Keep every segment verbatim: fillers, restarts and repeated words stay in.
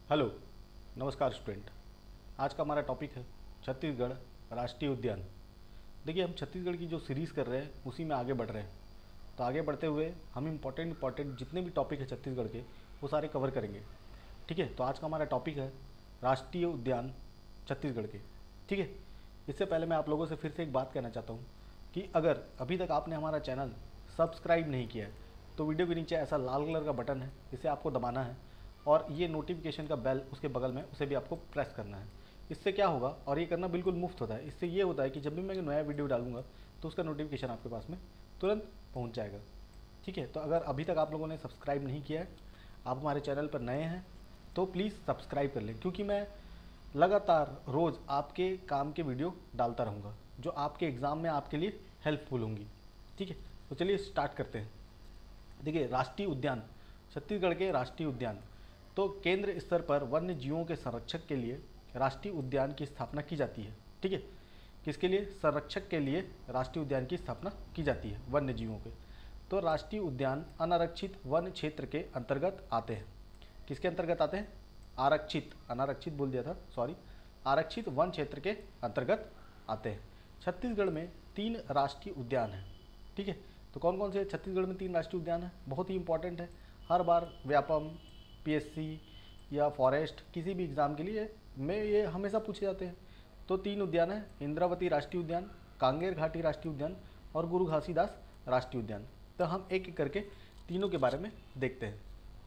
Hello, नमस्कार student. आज का हमारा टॉपिक है छत्तीसगढ़ राष्ट्रीय उद्यान। देखिए, हम छत्तीसगढ़ की जो सीरीज़ कर रहे हैं उसी में आगे बढ़ रहे हैं। तो आगे बढ़ते हुए हम इम्पोर्टेंट इम्पोर्टेंट जितने भी टॉपिक है छत्तीसगढ़ के वो सारे कवर करेंगे। ठीक है, तो आज का हमारा टॉपिक है राष्ट्रीय उद्यान छत्तीसगढ़ के। ठीक है, इससे पहले मैं आप लोगों से फिर से एक बात कहना चाहता हूँ कि अगर अभी तक आपने हमारा चैनल सब्सक्राइब नहीं किया है तो वीडियो के नीचे ऐसा लाल कलर का बटन है, इसे आपको दबाना है और ये नोटिफिकेशन का बेल उसके बगल में उसे भी आपको प्रेस करना है। इससे क्या होगा, और ये करना बिल्कुल मुफ्त होता है, इससे ये होता है कि जब भी मैं नया वीडियो डालूंगा तो उसका नोटिफिकेशन आपके पास में तुरंत पहुंच जाएगा। ठीक है, तो अगर अभी तक आप लोगों ने सब्सक्राइब नहीं किया है, आप हमारे चैनल पर नए हैं तो प्लीज़ सब्सक्राइब कर लें, क्योंकि मैं लगातार रोज़ आपके काम के वीडियो डालता रहूँगा जो आपके एग्ज़ाम में आपके लिए हेल्पफुल होंगी। ठीक है, तो चलिए स्टार्ट करते हैं। देखिए, राष्ट्रीय उद्यान, छत्तीसगढ़ के राष्ट्रीय उद्यान, तो केंद्र स्तर पर वन्य जीवों के संरक्षक के लिए राष्ट्रीय उद्यान की स्थापना की जाती है। ठीक है, किसके लिए? संरक्षक के लिए राष्ट्रीय उद्यान की स्थापना की जाती है वन्य जीवों के। तो राष्ट्रीय उद्यान अनारक्षित वन क्षेत्र के अंतर्गत आते हैं। किसके अंतर्गत आते हैं? आरक्षित, अनारक्षित बोल दिया था, सॉरी, आरक्षित वन क्षेत्र के अंतर्गत आते हैं। छत्तीसगढ़ में तीन राष्ट्रीय उद्यान हैं। ठीक है, तो कौन कौन से छत्तीसगढ़ में तीन राष्ट्रीय उद्यान हैं? बहुत ही इंपॉर्टेंट है, हर बार व्यापम, पीएससी या फॉरेस्ट किसी भी एग्ज़ाम के लिए में ये हमेशा पूछे जाते हैं। तो तीन उद्यान हैं, इंद्रावती राष्ट्रीय उद्यान, कांगेर घाटी राष्ट्रीय उद्यान और गुरु घासीदास राष्ट्रीय उद्यान। तो हम एक एक करके तीनों के बारे में देखते हैं।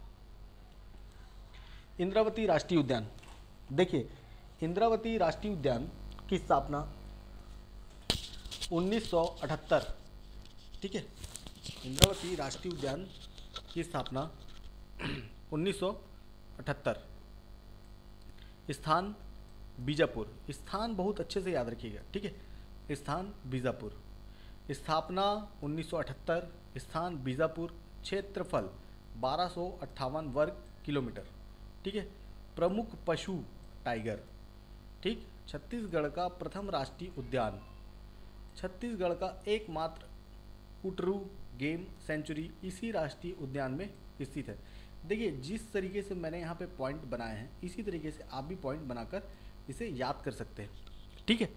इंद्रावती राष्ट्रीय उद्यान, देखिए, इंद्रावती राष्ट्रीय उद्यान की स्थापना उन्नीस सौ अठहत्तर, ठीक है, इंद्रावती राष्ट्रीय उद्यान की स्थापना उन्नीस सौ अठहत्तर। स्थान बीजापुर, स्थान बहुत अच्छे से याद रखिएगा। ठीक है, स्थान बीजापुर, स्थापना उन्नीस सौ अठहत्तर, स्थान बीजापुर, क्षेत्रफल बारह सौ अट्ठावन वर्ग किलोमीटर। ठीक है, प्रमुख पशु टाइगर। ठीक, छत्तीसगढ़ का प्रथम राष्ट्रीय उद्यान, छत्तीसगढ़ का एकमात्र कुटरू गेम सेंचुरी इसी राष्ट्रीय उद्यान में स्थित है। देखिए, जिस तरीके से मैंने यहाँ पे पॉइंट बनाए हैं इसी तरीके से आप भी पॉइंट बनाकर इसे याद कर सकते हैं। ठीक है,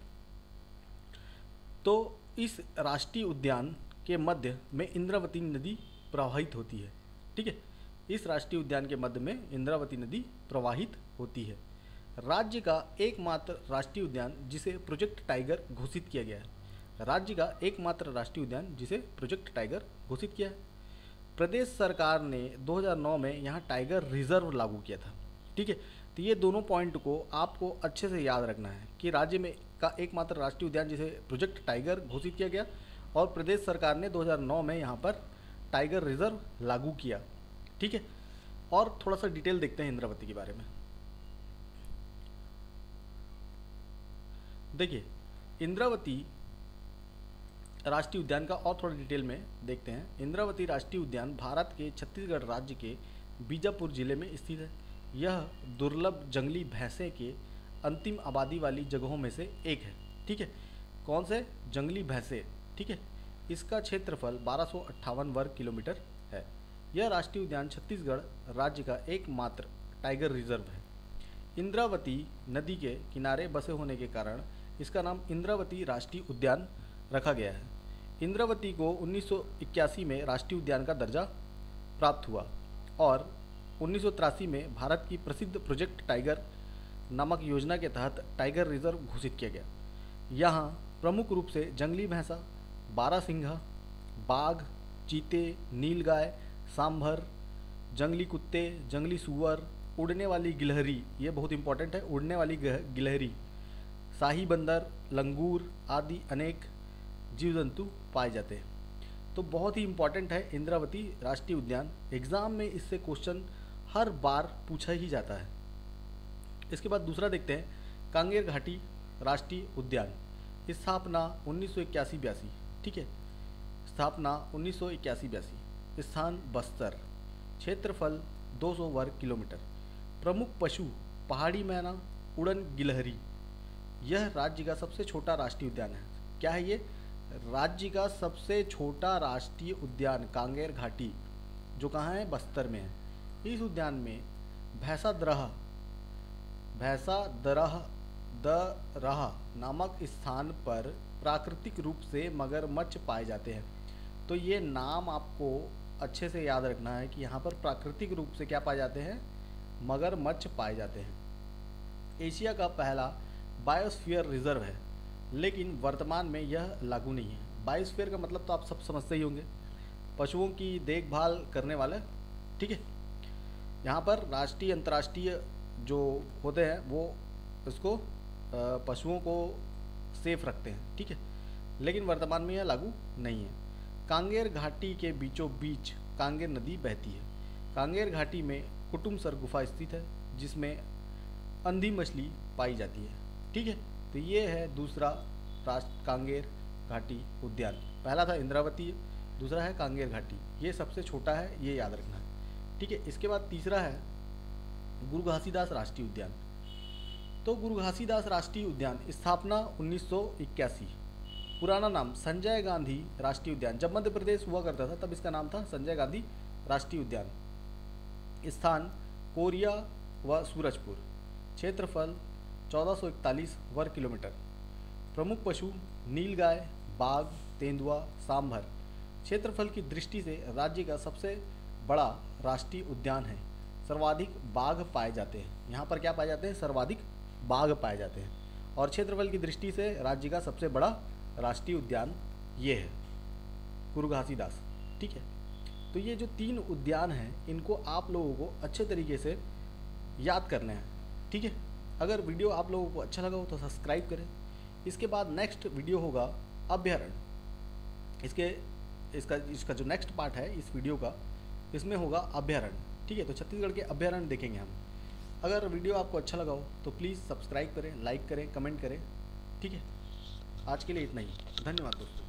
तो इस राष्ट्रीय उद्यान के मध्य में इंद्रावती नदी प्रवाहित होती है। ठीक है, इस राष्ट्रीय उद्यान के मध्य में इंद्रावती नदी प्रवाहित होती है। राज्य का एकमात्र राष्ट्रीय उद्यान जिसे प्रोजेक्ट टाइगर घोषित किया गया है, राज्य का एकमात्र राष्ट्रीय उद्यान जिसे प्रोजेक्ट टाइगर घोषित किया है। प्रदेश सरकार ने दो हज़ार नौ में यहाँ टाइगर रिजर्व लागू किया था। ठीक है, तो ये दोनों पॉइंट को आपको अच्छे से याद रखना है कि राज्य में का एकमात्र राष्ट्रीय उद्यान जिसे प्रोजेक्ट टाइगर घोषित किया गया और प्रदेश सरकार ने दो हज़ार नौ में यहाँ पर टाइगर रिजर्व लागू किया। ठीक है, और थोड़ा सा डिटेल देखते हैं इंद्रावती के बारे में। देखिए, इंद्रावती राष्ट्रीय उद्यान का और थोड़ा डिटेल में देखते हैं। इंद्रावती राष्ट्रीय उद्यान भारत के छत्तीसगढ़ राज्य के बीजापुर जिले में स्थित है। यह दुर्लभ जंगली भैंसे के अंतिम आबादी वाली जगहों में से एक है। ठीक है, कौन से? जंगली भैंसे। ठीक है, इसका क्षेत्रफल बारह सौ अट्ठावन वर्ग किलोमीटर है। यह राष्ट्रीय उद्यान छत्तीसगढ़ राज्य का एकमात्र टाइगर रिजर्व है। इंद्रावती नदी के किनारे बसे होने के कारण इसका नाम इंद्रावती राष्ट्रीय उद्यान रखा गया है। इंद्रावती को उन्नीस सौ इक्यासी में राष्ट्रीय उद्यान का दर्जा प्राप्त हुआ और उन्नीस सौ तिरासी में भारत की प्रसिद्ध प्रोजेक्ट टाइगर नामक योजना के तहत टाइगर रिजर्व घोषित किया गया। यहाँ प्रमुख रूप से जंगली भैंसा, बारहसिंघा, बाघ, चीते, नीलगाय, सांभर, जंगली कुत्ते, जंगली सूअर, उड़ने वाली गिलहरी, ये बहुत इंपॉर्टेंट है, उड़ने वाली गिलहरी, शाही बंदर, लंगूर आदि अनेक जीव जंतु पाए जाते हैं। तो बहुत ही इंपॉर्टेंट है इंद्रावती राष्ट्रीय उद्यान, एग्जाम में इससे क्वेश्चन हर बार पूछा ही जाता है। इसके बाद दूसरा देखते हैं, कांगेर घाटी राष्ट्रीय उद्यान, स्थापना उन्नीस सौ इक्यासी बयासी। ठीक है, स्थापना उन्नीस सौ इक्यासी बयासी, स्थान बस्तर, क्षेत्रफल दो सौ वर्ग किलोमीटर, प्रमुख पशु पहाड़ी मैना, उड़न गिलहरी। यह राज्य का सबसे छोटा राष्ट्रीय उद्यान है। क्या है ये? राज्य का सबसे छोटा राष्ट्रीय उद्यान कांगेर घाटी, जो कहाँ है? बस्तर में है। इस उद्यान में भैंसाद्रह भैंसा दरह दरह नामक स्थान पर प्राकृतिक रूप से मगरमच्छ पाए जाते हैं। तो ये नाम आपको अच्छे से याद रखना है कि यहाँ पर प्राकृतिक रूप से क्या पाए जाते हैं, मगरमच्छ पाए जाते हैं। एशिया का पहला बायोस्फीयर रिजर्व है, लेकिन वर्तमान में यह लागू नहीं है। बायोस्फीयर का मतलब तो आप सब समझते ही होंगे, पशुओं की देखभाल करने वाला, ठीक है। यहाँ पर राष्ट्रीय अंतर्राष्ट्रीय जो होते हैं वो इसको पशुओं को सेफ रखते हैं, ठीक है, लेकिन वर्तमान में यह लागू नहीं है। कांगेर घाटी के बीचों बीच कांगेर नदी बहती है। कांगेर घाटी में कुटुमसर गुफा स्थित है, जिसमें अंधी मछली पाई जाती है, ठीक है। तो ये है दूसरा राष्ट्र कांगेर घाटी उद्यान। पहला था इंद्रावती, दूसरा है कांगेर घाटी, ये सबसे छोटा है, ये याद रखना है, ठीक है। इसके बाद तीसरा है गुरु घासीदास राष्ट्रीय उद्यान। तो गुरु घासीदास राष्ट्रीय उद्यान स्थापना उन्नीस सौ इक्यासी, पुराना नाम संजय गांधी राष्ट्रीय उद्यान। जब मध्य प्रदेश हुआ करता था तब इसका नाम था संजय गांधी राष्ट्रीय उद्यान। स्थान कोरिया व सूरजपुर। क्षेत्रफल चौदह सौ इकतालीस वर्ग किलोमीटर। प्रमुख पशु नीलगाय, बाघ, तेंदुआ, सांभर। क्षेत्रफल की दृष्टि से राज्य का सबसे बड़ा राष्ट्रीय उद्यान है। सर्वाधिक बाघ पाए जाते हैं। यहाँ पर क्या पाए जाते हैं, सर्वाधिक बाघ पाए जाते हैं। और क्षेत्रफल की दृष्टि से राज्य का सबसे बड़ा राष्ट्रीय उद्यान ये है गुरु घासीदास, ठीक है। तो ये जो तीन उद्यान हैं इनको आप लोगों को अच्छे तरीके से याद करने हैं, ठीक है। अगर वीडियो आप लोगों को अच्छा लगा हो तो सब्सक्राइब करें। इसके बाद नेक्स्ट वीडियो होगा अभ्यारण्य। इसके इसका इसका जो नेक्स्ट पार्ट है इस वीडियो का, इसमें होगा अभ्यारण्य, ठीक है। तो छत्तीसगढ़ के अभ्यारण्य देखेंगे हम। अगर वीडियो आपको अच्छा लगा हो तो प्लीज़ सब्सक्राइब करें, लाइक करें, कमेंट करें, ठीक है। आज के लिए इतना ही, धन्यवाद दोस्तों।